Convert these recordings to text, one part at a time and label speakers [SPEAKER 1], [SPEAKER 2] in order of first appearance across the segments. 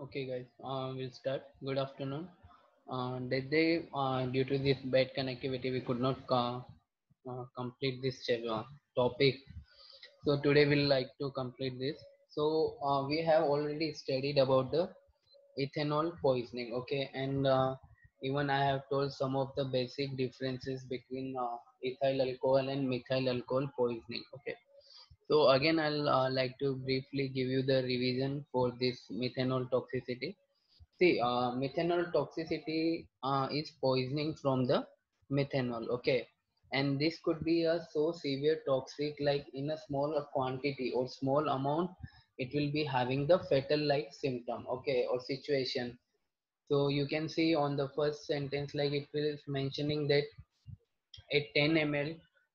[SPEAKER 1] Okay, guys, we'll start. Good afternoon. That day, due to this bad connectivity, we could not complete this topic. So today we'll like to complete this. So we have already studied about the ethanol poisoning. Okay, and even I have told some of the basic differences between ethyl alcohol and methyl alcohol poisoning. Okay. So again, I'll like to briefly give you the revision for this methanol toxicity. See, methanol toxicity is poisoning from the methanol, okay? And this could be a so severe toxic, like in a small quantity or small amount, it will be having the fatal-like symptom, okay, or situation. So you can see on the first sentence, like it is mentioning that a 10 ml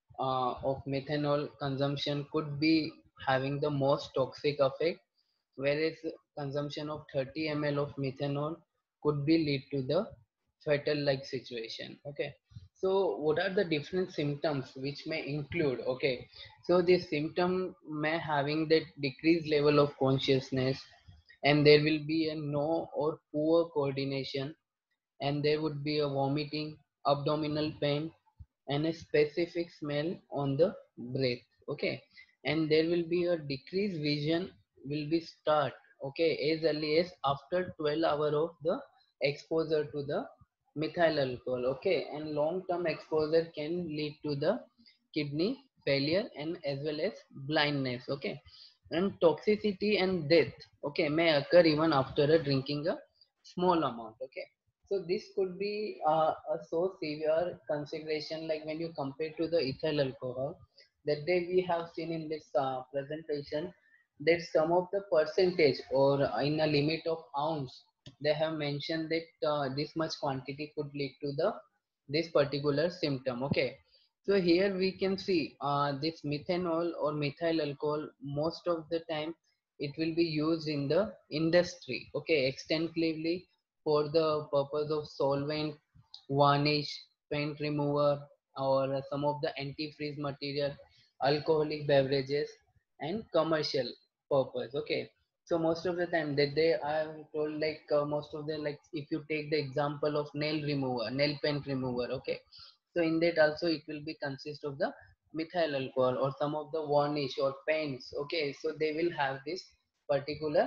[SPEAKER 1] of methanol consumption could be having the most toxic effect, whereas consumption of 30 ml of methanol could be lead to the fatal like situation. Okay, so what are the different symptoms which may include? Okay, so this symptom may having that decreased level of consciousness, and there will be a no or poor coordination, and there would be a vomiting, abdominal pain, and a specific smell on the breath. Okay, and there will be a decreased vision will be start, okay, as early as after 12 hour of the exposure to the methyl alcohol. Okay, and long term exposure can lead to the kidney failure and as well as blindness. Okay, and toxicity and death, okay, may occur even after a drinking a small amount. Okay, so this could be a so severe consideration, like when you compare to the ethyl alcohol. That day we have seen in this presentation that some of the percentage or in a limit of ounce, they have mentioned that this much quantity could lead to the this particular symptom. Okay, so here we can see this methanol or methyl alcohol most of the time it will be used in the industry, okay, extensively for the purpose of solvent, varnish, paint remover, or some of the antifreeze material, alcoholic beverages, and commercial purpose. Okay, so most of the time that they are told, like most of the, like if you take the example of nail remover, nail paint remover. Okay, so in that also it will be consist of the methyl alcohol or some of the varnish or paints. Okay, so they will have this particular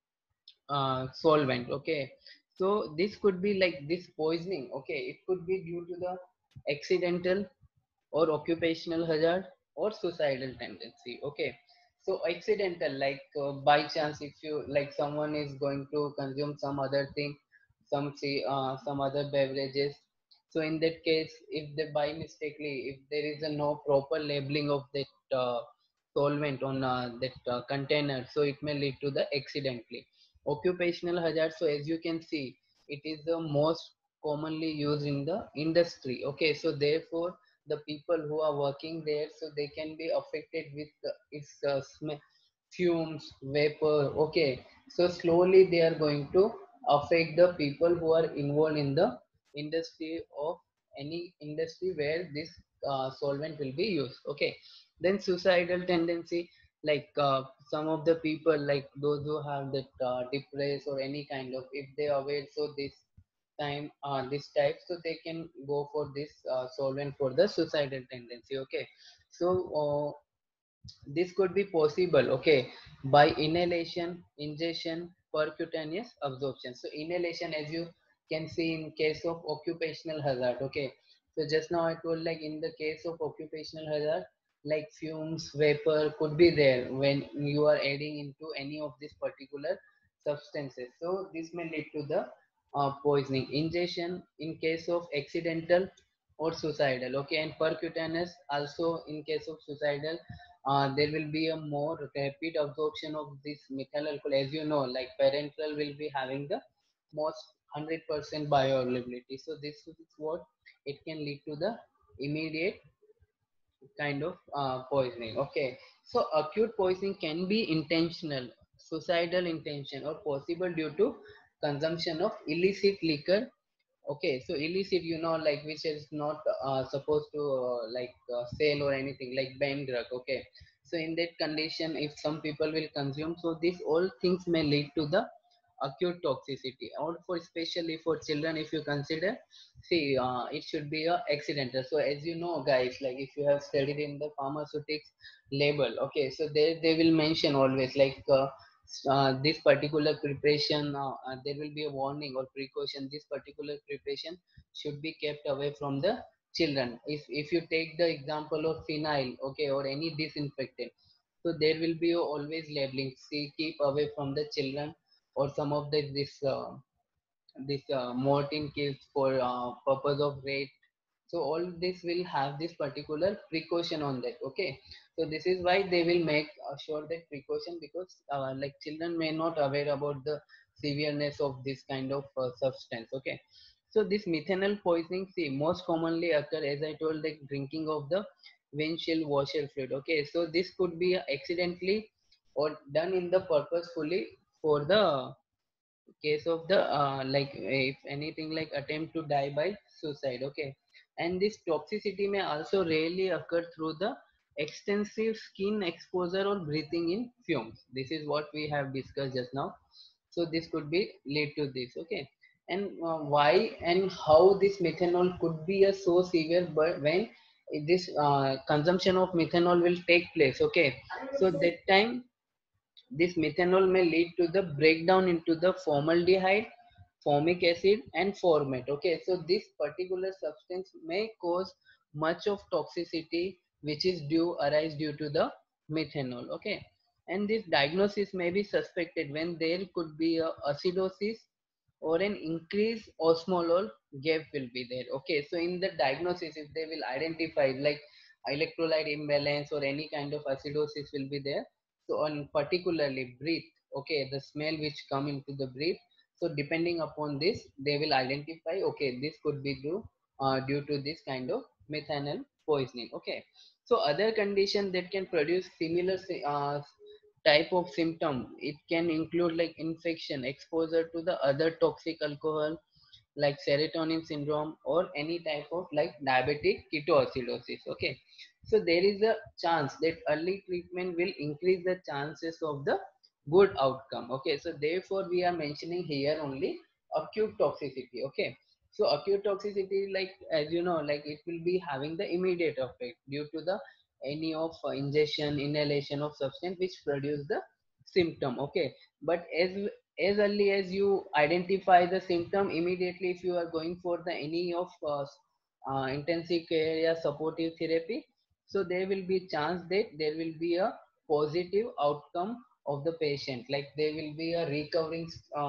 [SPEAKER 1] solvent. Okay, so this could be like this poisoning. Okay, it could be due to the accidental or occupational hazard or suicidal tendency. Okay, so accidental, like by chance, if you like someone is going to consume some other thing, some other beverages. So in that case, if they by mistakenly, if there is a no proper labeling of that solvent on that container, so it may lead to the accidentally occupational hazard. So as you can see, it is the most commonly used in the industry. Okay, so therefore the people who are working there, so they can be affected with its fumes, vapor. Okay, so slowly they are going to affect the people who are involved in the industry of any industry where this solvent will be used. Okay, then suicidal tendency, like some of the people, like those who have that depressed or any kind of, if they are aware, so this type, so they can go for this solvent for the suicidal tendency. Okay, so this could be possible, okay, by inhalation, ingestion, percutaneous absorption. So inhalation, as you can see in case of occupational hazard. Okay, so just now I told, like in the case of occupational hazard, like fumes, vapor could be there when you are adding into any of these particular substances, so this may lead to the poisoning. Ingestion in case of accidental or suicidal. Okay, and percutaneous also in case of suicidal, there will be a more rapid absorption of this methyl alcohol. As you know, like parenteral will be having the most 100% bioavailability. So this is what it can lead to the immediate kind of poisoning. Okay, so acute poisoning can be intentional, suicidal intention, or possible due to consumption of illicit liquor. Okay, so illicit, like which is not supposed to sell or anything, like banned drug. Okay, so in that condition, if some people will consume, so these all things may lead to the acute toxicity, or for especially for children, if you consider, see, it should be a accidental. So as you know guys, like if you have studied in the pharmaceutics label, okay, so they will mention always like this particular preparation, there will be a warning or precaution, this particular preparation should be kept away from the children. If you take the example of phenyl, okay, or any disinfectant, so there will be always labeling, see, keep away from the children, or some of the this Mortin kills for purpose of rate. So all this will have this particular precaution on that, okay. So this is why they will make sure that precaution, because like children may not aware about the severeness of this kind of substance, okay. So this methanol poisoning, see, most commonly occur, as I told, like drinking of the windshield washer fluid, okay. So this could be accidentally or done in the purposefully for the case of the like if anything like attempt to die by suicide, okay. And this toxicity may also rarely occur through the extensive skin exposure or breathing in fumes. This is what we have discussed just now. So this could be lead to this, okay. And why and how this methanol could be a so severe, but when this consumption of methanol will take place, okay. So that time this methanol may lead to the breakdown into the formaldehyde, formic acid, and formate. Okay, so this particular substance may cause much of toxicity, which is arise due to the methanol. Okay, and this diagnosis may be suspected when there could be a acidosis or an increased osmolar gap will be there. Okay, so in the diagnosis, if they will identify like electrolyte imbalance or any kind of acidosis will be there, so on particularly breath, okay, the smell which come into the breath, so depending upon this they will identify, okay, this could be due to this kind of methanol poisoning, okay. So other condition that can produce similar type of symptom, it can include like infection, exposure to the other toxic alcohol like serotonin syndrome, or any type of like diabetic ketoacidosis, okay. So there is a chance that early treatment will increase the chances of the good outcome, okay. So therefore we are mentioning here only acute toxicity, okay. So acute toxicity, like as you know, like it will be having the immediate effect due to the any of ingestion, inhalation of substance which produce the symptom, okay. But as early as you identify the symptom, immediately if you are going for the any of intensive care or supportive therapy, so there will be chance that there will be a positive outcome of the patient, like there will be a recovering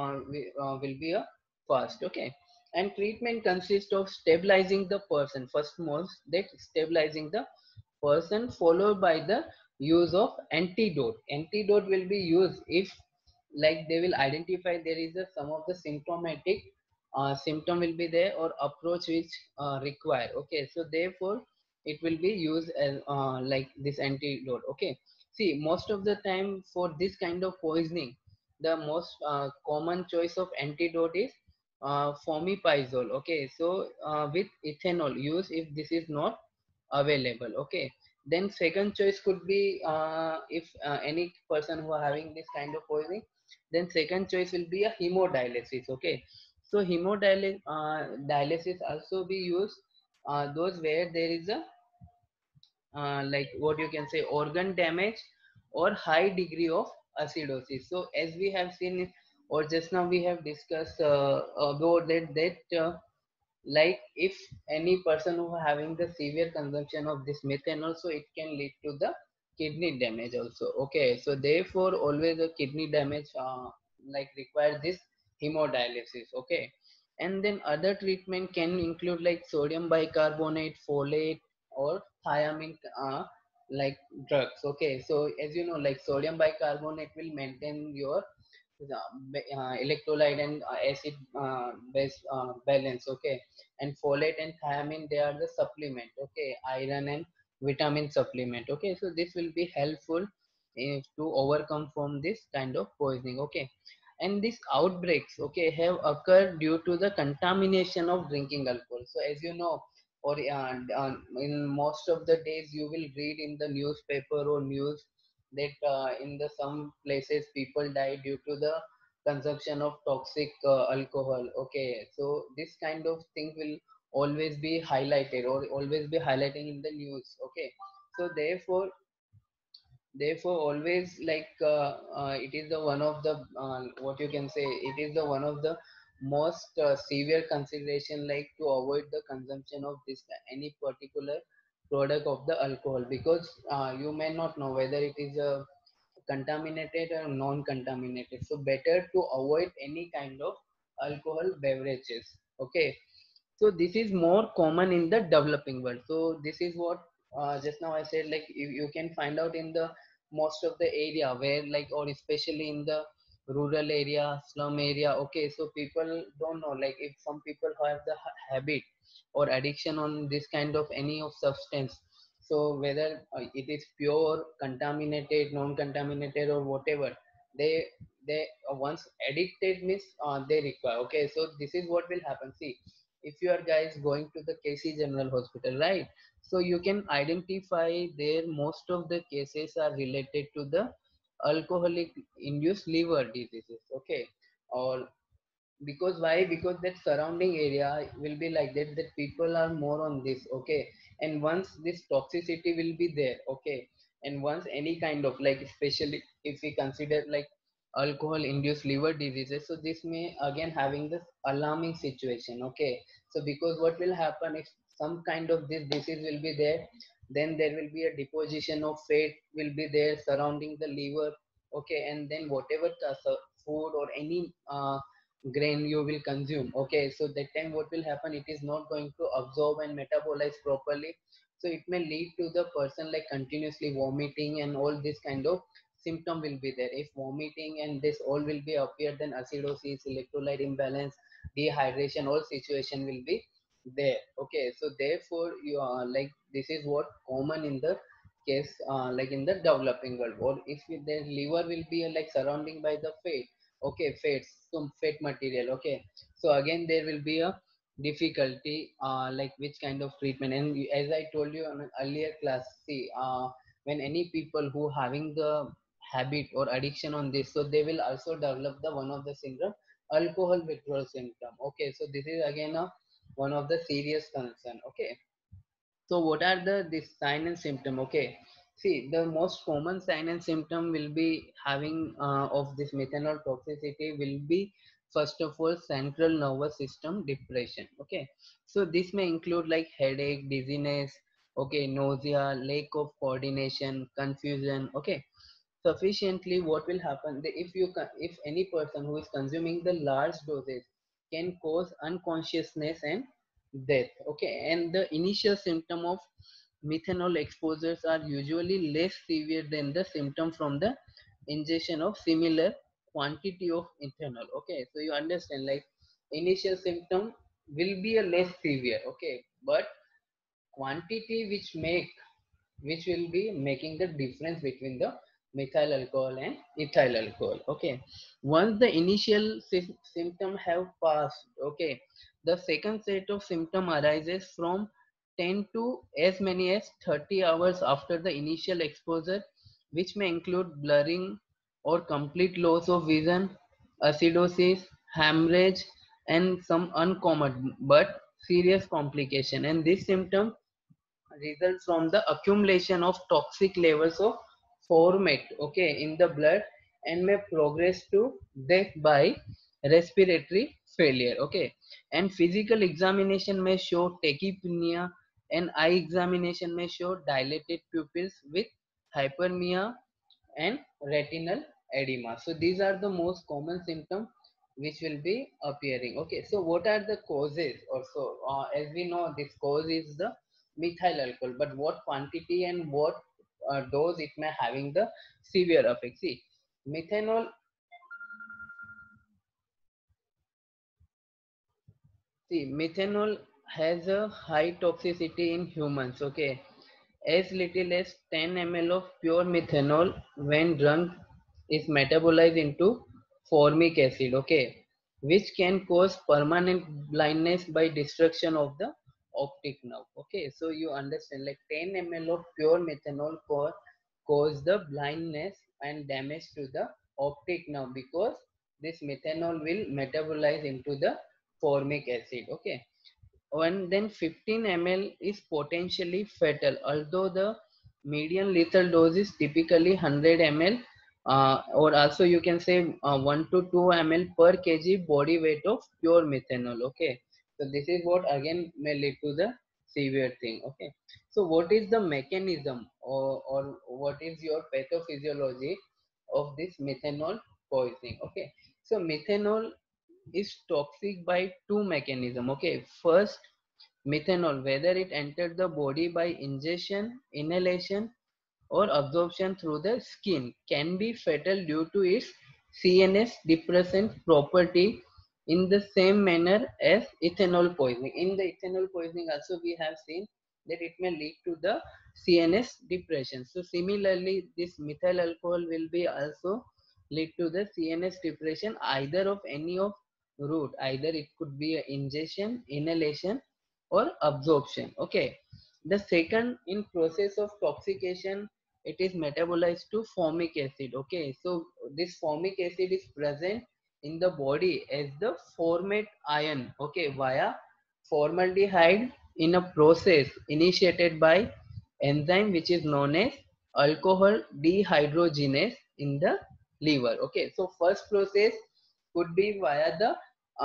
[SPEAKER 1] will be a fast, okay. And treatment consists of stabilizing the person first, most that stabilizing the person, followed by the use of antidote. Antidote will be used if like they will identify there is a some of the symptomatic symptom will be there or approach which require, okay. So therefore it will be used as like this antidote, okay. See, most of the time for this kind of poisoning, the most common choice of antidote is fomipizole, okay. So with ethanol use if this is not available, okay. Then second choice could be if any person who are having this kind of poisoning, then second choice will be a hemodialysis, okay. So hemodialysis dialysis also be used those where there is a like what you can say organ damage or high degree of acidosis. So as we have seen, or just now we have discussed about that like if any person who are having the severe consumption of this methanol, so it can lead to the kidney damage also, okay. So therefore always a kidney damage like require this hemodialysis, okay. And then other treatment can include like sodium bicarbonate, folate, or thiamine like drugs, okay. So as you know, like sodium bicarbonate will maintain your electrolyte and acid base balance, okay. And folate and thiamine, they are the supplement, okay, iron and vitamin supplement, okay. So this will be helpful to overcome from this kind of poisoning, okay. And these outbreaks, okay, have occurred due to the contamination of drinking alcohol. So as you know, or in most of the days you will read in the newspaper or news that in the some places people die due to the consumption of toxic alcohol. Okay, so this kind of thing will always be highlighted or always be highlighting in the news. Okay, so therefore always like it is the one of the what you can say, it is the one of the most severe consideration, like to avoid the consumption of this any particular product of the alcohol, because you may not know whether it is contaminated or non-contaminated, so better to avoid any kind of alcohol beverages. Okay, so this is more common in the developing world. So this is what just now I said, like you can find out in the most of the area where like, or especially in the rural area, slum area. Okay, so people don't know, like if some people have the habit or addiction on this kind of any of substance, so whether it is pure, contaminated, non-contaminated, or whatever, they once addicted means they require. Okay, so this is what will happen. See, if you are guys going to the KC General Hospital, right? So you can identify there most of the cases are related to the alcoholic induced liver diseases. Okay, or because why, because that surrounding area will be like that, that people are more on this. Okay, and once this toxicity will be there. Okay, and once any kind of like, especially if we consider like alcohol induced liver diseases, so this may again having this alarming situation. Okay, so because what will happen if some kind of this disease will be there, then there will be a deposition of fat will be there surrounding the liver. Okay, and then whatever food or any grain you will consume. Okay, so that time what will happen, it is not going to absorb and metabolize properly, so it may lead to the person like continuously vomiting, and all this kind of symptom will be there. If vomiting and this all will be appear, then acidosis, electrolyte imbalance, dehydration, all situation will be there. Okay, so therefore you are like, this is what common in the case like in the developing world. Or if the liver will be like surrounding by the fat. Okay, fats, some fat material. Okay, so again there will be a difficulty like which kind of treatment. And as I told you on an earlier class, see, when any people who having the habit or addiction on this, so they will also develop the one of the syndrome, alcohol withdrawal symptom. Okay, so this is again a one of the serious concern. Okay, so what are the this sign and symptom? Okay, see, the most common sign and symptom will be having of this methanol toxicity will be first of all central nervous system depression. Okay, so this may include like headache, dizziness, okay, nausea, lack of coordination, confusion. Okay, sufficiently what will happen, if if any person who is consuming the large doses can cause unconsciousness and death. Okay, and the initial symptom of methanol exposures are usually less severe than the symptom from the ingestion of similar quantity of ethanol. Okay, so you understand, like initial symptom will be a less severe. Okay, but quantity which will be making the difference between the methyl alcohol and ethyl alcohol. Okay, once the initial symptom have passed. Okay, the second set of symptom arises from 10 to as many as 30 hours after the initial exposure, which may include blurring or complete loss of vision, acidosis, hemorrhage, and some uncommon but serious complication. And this symptom results from the accumulation of toxic levels of formate, okay, in the blood, and may progress to death by respiratory failure. Okay, and physical examination may show tachypnea, and eye examination may show dilated pupils with hyperemia and retinal edema. So these are the most common symptoms which will be appearing. Okay, so what are the causes also? As we know, this cause is the methyl alcohol, but what quantity and what dose it may having the severe effect. See, methanol, methanol has a high toxicity in humans. Okay, as little as 10 ml of pure methanol when drunk is metabolized into formic acid. Okay, which can cause permanent blindness by destruction of the optic nerve. Okay, so you understand, like 10 ml of pure methanol cause the blindness and damage to the optic nerve, because this methanol will metabolize into the formic acid. Okay, and then 15 ml is potentially fatal, although the median lethal dose is typically 100 ml, or also you can say 1 to 2 ml per kg body weight of pure methanol. Okay, so this is what again may lead to the severe thing. Okay, so what is the mechanism, or what is your pathophysiology of this methanol poisoning? Okay, so methanol is toxic by two mechanisms. Okay, first, methanol, whether it entered the body by ingestion, inhalation, or absorption through the skin, can be fatal due to its CNS depressant property, in the same manner as ethanol poisoning. In the ethanol poisoning also we have seen that it may lead to the CNS depression. So similarly, this methyl alcohol will be also lead to the CNS depression, either of any of route. Either it could be a ingestion, inhalation, or absorption. Okay, the second, in process of toxication, it is metabolized to formic acid. Okay, so this formic acid is present in the body as the formate ion, okay, via formaldehyde, in a process initiated by enzyme which is known as alcohol dehydrogenase in the liver. Okay, so first process could be via the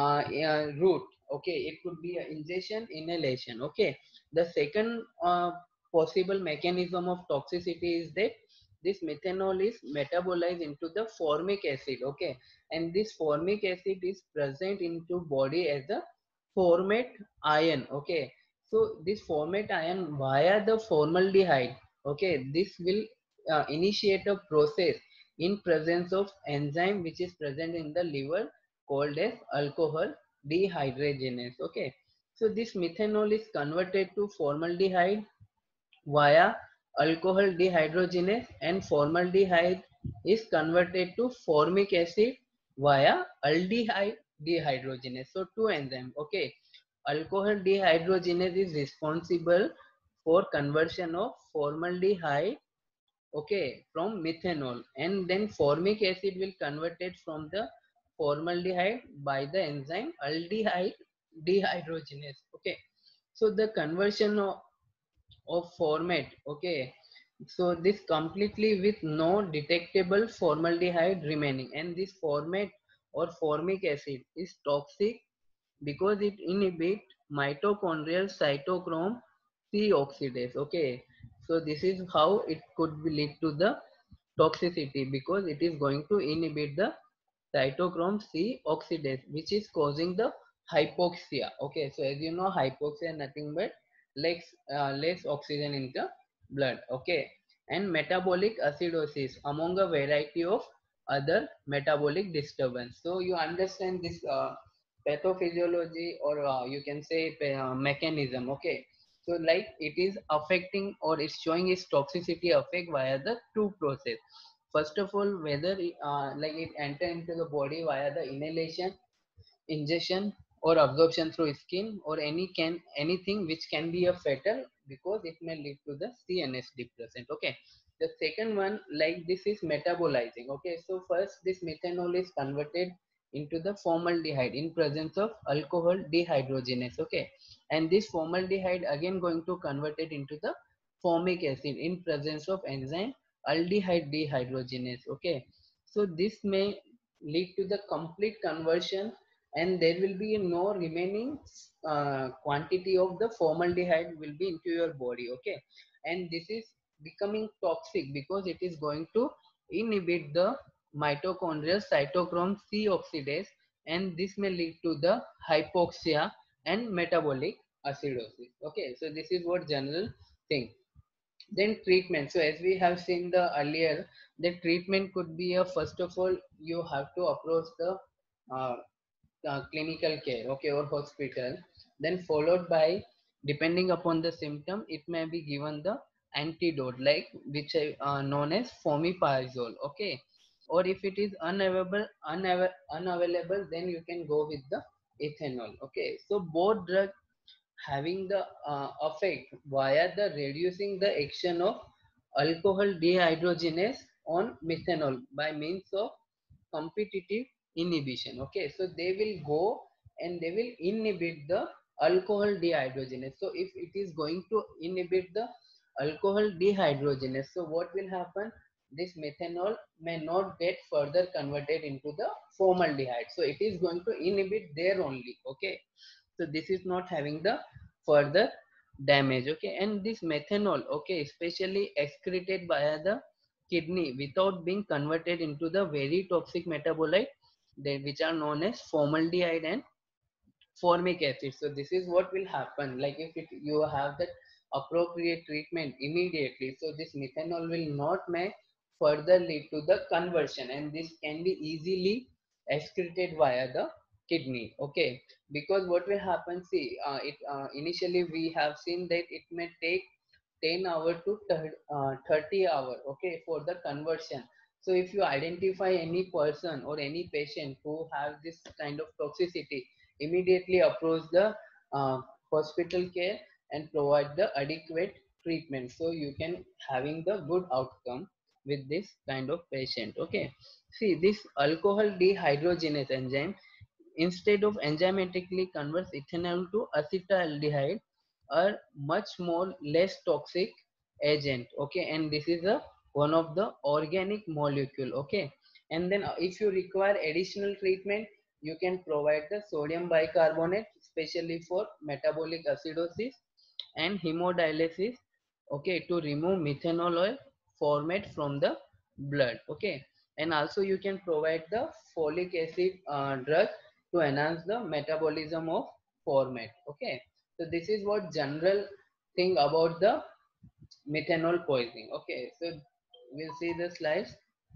[SPEAKER 1] route. Okay, it could be a ingestion, inhalation. Okay, the second possible mechanism of toxicity is that this methanol is metabolized into the formic acid. Okay, and this formic acid is present into body as a formate ion. Okay, so this formate ion via the formaldehyde, okay, this will initiate a process in presence of enzyme which is present in the liver, called as alcohol dehydrogenase. Okay, so this methanol is converted to formaldehyde via alcohol dehydrogenase, and formaldehyde is converted to formic acid via aldehyde dehydrogenase. So two enzymes. Okay, alcohol dehydrogenase is responsible for conversion of formaldehyde, okay, from methanol, and then formic acid will convert it from the formaldehyde by the enzyme aldehyde dehydrogenase. Okay, so the conversion of format, okay, so this completely with no detectable formaldehyde remaining, and this format or formic acid is toxic because it inhibit mitochondrial cytochrome C oxidase. Okay, so this is how it could be lead to the toxicity, because it is going to inhibit the cytochrome C oxidase, which is causing the hypoxia. Okay, so as you know, hypoxia nothing but less oxygen in the blood. Okay, and metabolic acidosis, among a variety of other metabolic disturbance. So you understand this pathophysiology, or you can say mechanism. Okay, so like it is affecting, or it's showing its toxicity effect via the two process. First of all, whether like it enter into the body via the inhalation, ingestion, or absorption through skin, or anything which can be a fatal, because it may lead to the CNS depressant. Okay, the second one, like this is metabolizing. Okay, so first this methanol is converted into the formaldehyde in presence of alcohol dehydrogenase. Okay, and this formaldehyde again going to convert it into the formic acid in presence of enzyme aldehyde dehydrogenase. Okay, so this may lead to the complete conversion, and there will be no remaining quantity of the formaldehyde will be into your body. Okay, and this is becoming toxic because it is going to inhibit the mitochondrial cytochrome C oxidase, and this may lead to the hypoxia and metabolic acidosis. Okay, so this is what general thing. Then treatment. So as we have seen the earlier, the treatment could be a, first of all, you have to approach the uh, clinical care, okay, or hospital. Then followed by, depending upon the symptom, it may be given the antidote, like which known as fomipizole. Okay, or if it is unavailable, then you can go with the ethanol. Okay, so both drugs having the effect via the reducing the action of alcohol dehydrogenase on methanol by means of competitive inhibition. Okay, so they will go and they will inhibit the alcohol dehydrogenase. So if it is going to inhibit the alcohol dehydrogenase, so what will happen? This methanol may not get further converted into the formaldehyde, so it is going to inhibit there only. Okay, so this is not having the further damage. Okay, and this methanol, okay, especially excreted via the kidney without being converted into the very toxic metabolite, which are known as formaldehyde and formic acid. So this is what will happen, like if you have that appropriate treatment immediately, so this methanol will not may further lead to the conversion, and this can be easily excreted via the kidney. Okay, because what will happen, see, initially we have seen that it may take 10 hour to 30 hour, okay, for the conversion. So if you identify any person or any patient who has this kind of toxicity, immediately approach the hospital care and provide the adequate treatment, so you can having the good outcome with this kind of patient. Okay, see, this alcohol dehydrogenase enzyme, instead of enzymatically converts ethanol to acetaldehyde, are much more less toxic agent. Okay, and this is a one of the organic molecule. Okay, and then if you require additional treatment, you can provide the sodium bicarbonate, especially for metabolic acidosis and hemodialysis, okay, to remove methanol oil format from the blood. Okay, and also you can provide the folic acid drug to enhance the metabolism of format. Okay, so this is what general thing about the methanol poisoning. Okay, so we'll see the slides.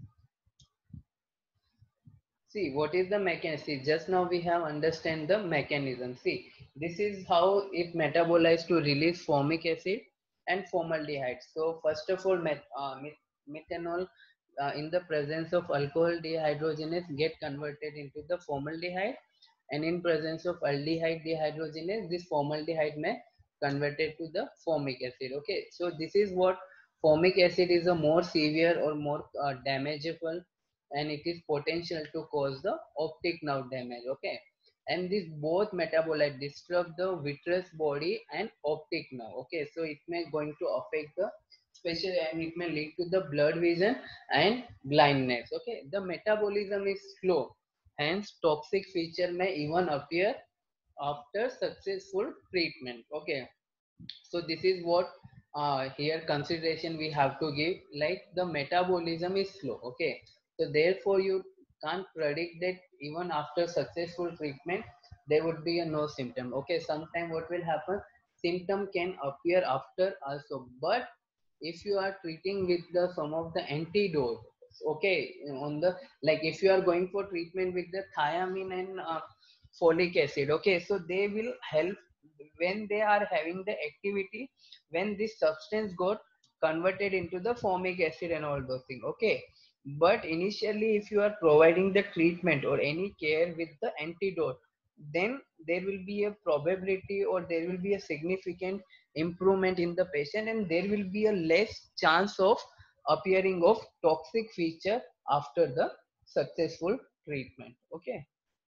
[SPEAKER 1] See, what is the mechanism? Just now we have understand the mechanism. See, this is how it metabolizes to release formic acid and formaldehyde. So first of all, methanol in the presence of alcohol dehydrogenase get converted into the formaldehyde, and in presence of aldehyde dehydrogenase, this formaldehyde may converted to the formic acid. Okay, so this is what formic acid is a more severe or more damageable, and it is potential to cause the optic nerve damage. Okay, and this both metabolite disturb the vitreous body and optic nerve. Okay, so it may going to affect the special, and it may lead to the blurred vision and blindness. Okay, the metabolism is slow, hence toxic feature may even appear after successful treatment. Okay, so this is what here consideration we have to give, like the metabolism is slow. Okay, so therefore you can't predict that even after successful treatment there would be a no symptom. Okay, sometime what will happen, symptom can appear after also, but if you are treating with the some of the antidote, okay, on the, like if you are going for treatment with the thiamine and folic acid, okay, so they will help when they are having the activity, when this substance got converted into the formic acid and all those things. Okay, but initially if you are providing the treatment or any care with the antidote, then there will be a probability or there will be a significant improvement in the patient, and there will be a less chance of appearing of toxic feature after the successful treatment. Okay,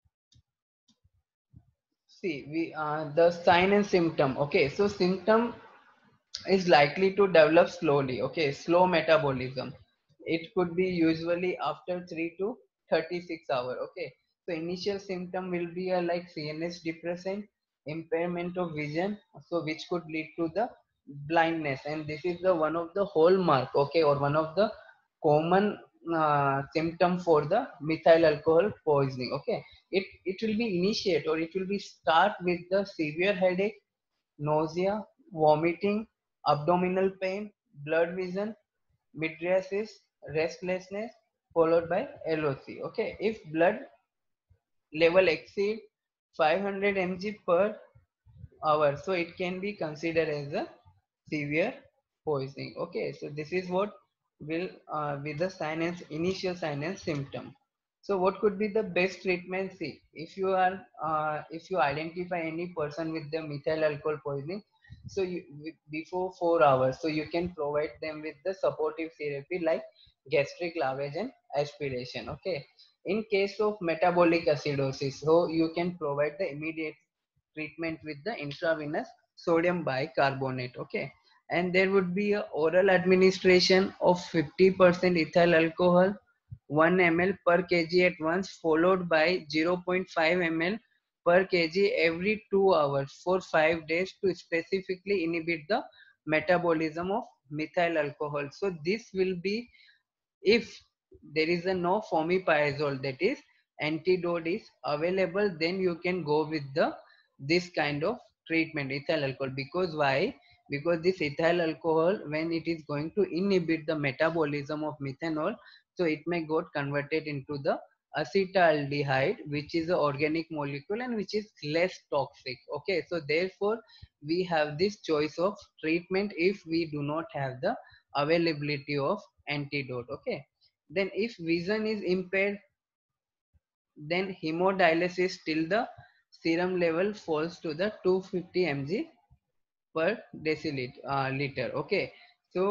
[SPEAKER 1] see, we the sign and symptom. Okay, so symptom is likely to develop slowly. Okay, slow metabolism. It could be usually after 3 to 36 hours. Okay, so initial symptom will be a like CNS depression, impairment of vision, so which could lead to the blindness, and this is the one of the hallmark. Okay, or one of the common symptom for the methyl alcohol poisoning. Okay, it will be initiate or it will be start with the severe headache, nausea, vomiting, abdominal pain, blurred vision, mydriasis, restlessness, followed by LOC. Okay, if blood level exceed 500 mg per hour, so it can be considered as a severe poisoning. Okay, so this is what will be the sign and initial sign and symptom. So what could be the best treatment? See, if you are if you identify any person with the methyl alcohol poisoning, so you before 4 hours, so you can provide them with the supportive therapy like gastric lavage and aspiration. Okay, In case of metabolic acidosis, so you can provide the immediate treatment with the intravenous sodium bicarbonate. Okay, and there would be a oral administration of 50% ethyl alcohol 1 ml per kg at once, followed by 0.5 ml per kg every 2 hours for 5 days to specifically inhibit the metabolism of methyl alcohol. So this will be if there is a no fomepizole, that is antidote is available, then you can go with the this kind of treatment ethyl alcohol. Because why? Because this ethyl alcohol, when it is going to inhibit the metabolism of methanol, so it may got converted into the acetaldehyde, which is an organic molecule and which is less toxic. Okay, so therefore we have this choice of treatment if we do not have the availability of antidote. Okay, then if vision is impaired, then hemodialysis till the serum level falls to the 250 mg per deciliter liter. Okay, so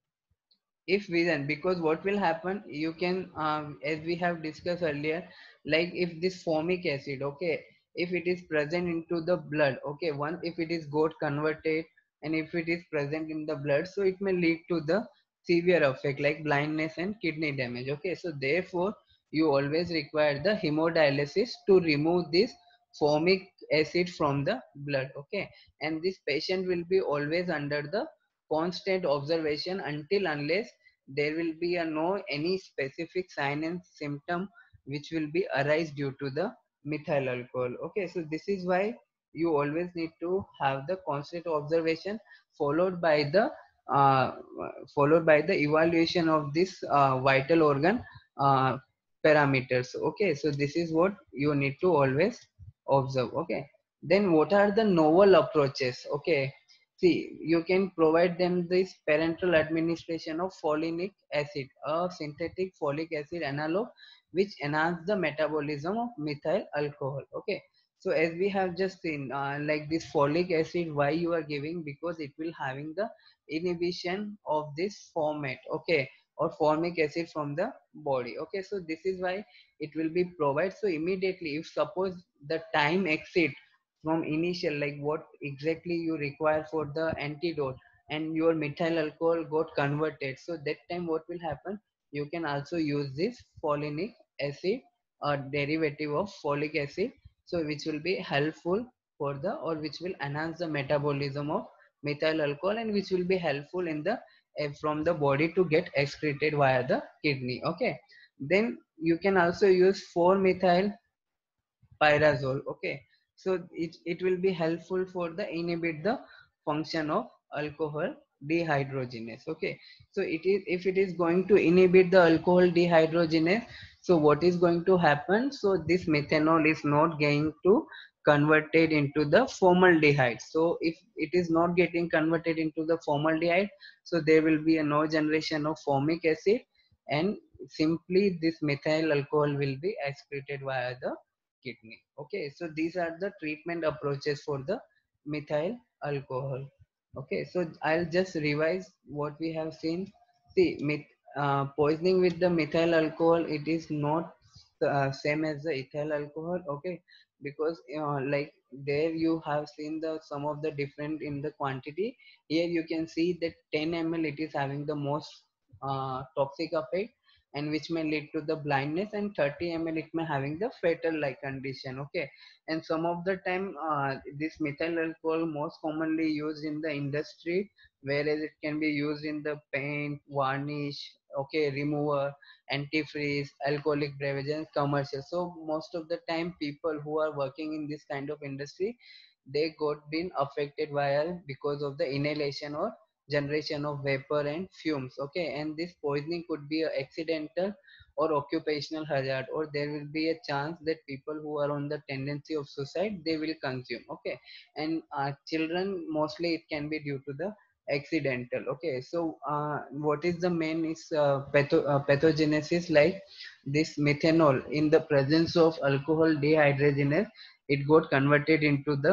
[SPEAKER 1] if vision, because what will happen, you can as we have discussed earlier, like if this formic acid, okay, if it is present into the blood, okay, once if it is got converted and if it is present in the blood, so it may lead to the severe effect like blindness and kidney damage. Okay, so therefore you always require the hemodialysis to remove this formic acid from the blood. Okay, and this patient will be always under the constant observation until unless there will be a no any specific sign and symptom which will be arise due to the methyl alcohol. Okay, so this is why you always need to have the constant observation followed by the uh, followed by the evaluation of this vital organ uh, parameters. Okay, so this is what you need to always observe. Okay, then what are the novel approaches? Okay, see, you can provide them this parenteral administration of folinic acid, a synthetic folic acid analog, which enhance the metabolism of methyl alcohol. Okay, so as we have just seen, like this folic acid, why you are giving? Because it will having the inhibition of this format. Okay, or formic acid from the body. Okay, so this is why it will be provided. So immediately, if suppose the time exceed from initial, like what exactly you require for the antidote, and your methyl alcohol got converted, so that time what will happen, you can also use this folinic acid, a derivative of folic acid, so which will be helpful for the, or which will enhance the metabolism of methyl alcohol, and which will be helpful in the from the body to get excreted via the kidney. Okay, then you can also use 4 methyl pyrazole. Okay, so it will be helpful for the inhibit the function of alcohol dehydrogenase. Okay, so it is, if it is going to inhibit the alcohol dehydrogenase, so what is going to happen, so this methanol is not going to converted into the formaldehyde. So if it is not getting converted into the formaldehyde, so there will be a no generation of formic acid, and simply this methyl alcohol will be excreted via the kidney. Okay, so these are the treatment approaches for the methyl alcohol. Okay, so I'll just revise what we have seen. See, poisoning with the methyl alcohol, it is not same as the ethyl alcohol. Okay, because like there you have seen the some of the different in the quantity. Here you can see that 10 ml it is having the most toxic effect, and which may lead to the blindness, and 30 ml it may having the fatal like condition. Okay, and some of the time this methyl alcohol most commonly used in the industry, whereas it can be used in the paint, varnish, okay, remover, antifreeze, alcoholic beverage and commercial. So most of the time people who are working in this kind of industry, they got been affected via because of the inhalation or generation of vapor and fumes. Okay, and this poisoning could be a accidental or occupational hazard, or there will be a chance that people who are on the tendency of suicide, they will consume. Okay, and children mostly it can be due to the accidental. Okay, so what is the main is pathogenesis, like this methanol in the presence of alcohol dehydrogenase, it got converted into the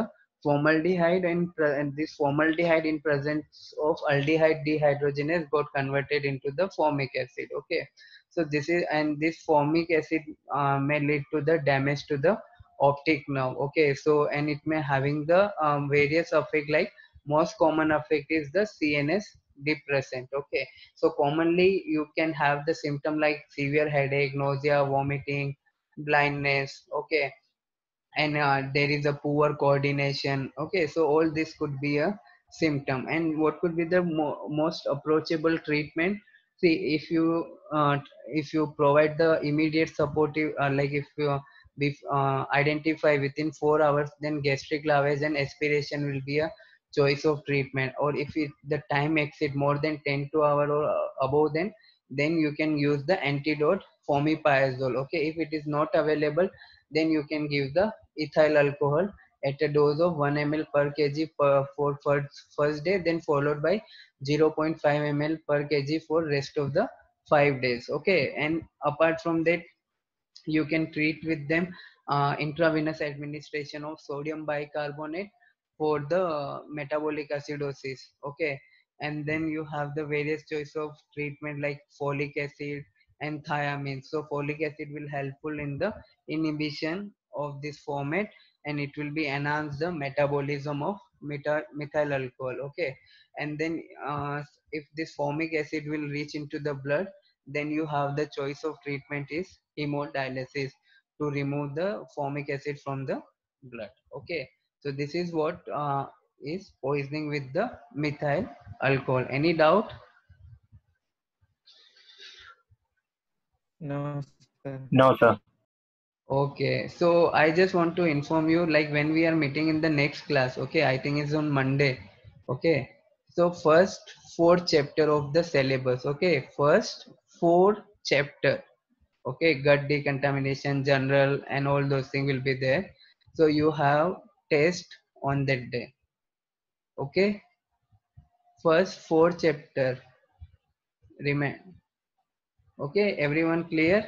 [SPEAKER 1] formaldehyde and this formaldehyde in presence of aldehyde dehydrogenase got converted into the formic acid. Okay, so this is, and this formic acid may lead to the damage to the optic nerve. Okay, so and it may having the various effect, like most common effect is the CNS depressant. Okay, so commonly you can have the symptom like severe headache, nausea, vomiting, blindness. Okay, and there is a poor coordination. Okay, so all this could be a symptom. And what could be the most approachable treatment? See, if you provide the immediate supportive, like if you identify within 4 hours, then gastric lavage and aspiration will be a choice of treatment. Or if the time exceed more than 10 to hour or above, then you can use the antidote fomepizole. Okay, if it is not available, then you can give the ethyl alcohol at a dose of 1 ml per kg for first day, then followed by 0.5 ml per kg for rest of the 5 days. Okay, and apart from that, you can treat with them intravenous administration of sodium bicarbonate for the metabolic acidosis. Okay, and then you have the various choice of treatment like folic acid and thiamine. So folic acid will helpful in the inhibition of this format, and it will be enhance the metabolism of methyl alcohol. Okay, and then if this formic acid will reach into the blood, then you have the choice of treatment is hemodialysis to remove the formic acid from the blood. Okay, so this is what is poisoning with the methyl alcohol. Any doubt?
[SPEAKER 2] No, sir.
[SPEAKER 3] No, sir.
[SPEAKER 1] Okay, so I just want to inform you, like when we are meeting in the next class. Okay, I think it's on Monday. Okay, so first 4 chapter of the syllabus. Okay, first 4 chapter. Okay, gut decontamination, general, and all those things will be there. So you have test on that day. Okay, first 4 chapter remain. Okay, everyone clear?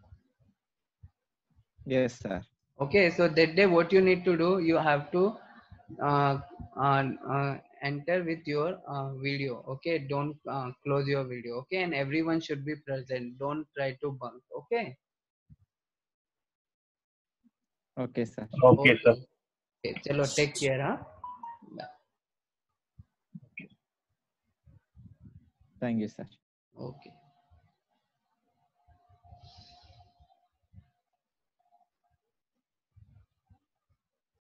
[SPEAKER 2] Yes, sir.
[SPEAKER 1] Okay, so that day what you need to do, you have to uh, enter with your video. Okay, don't close your video. Okay, and everyone should be present, don't try to bunk. Okay.
[SPEAKER 2] Okay, sir.
[SPEAKER 3] Okay, sir.
[SPEAKER 1] Okay, chalo, take care. Huh?
[SPEAKER 2] Thank you, sir.
[SPEAKER 1] Okay.